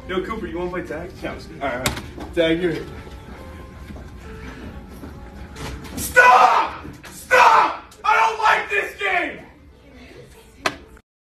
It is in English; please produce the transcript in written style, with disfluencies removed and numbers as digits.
Yo, Cooper, you want to play tag? Yeah, all right. Tag, you're it. Stop!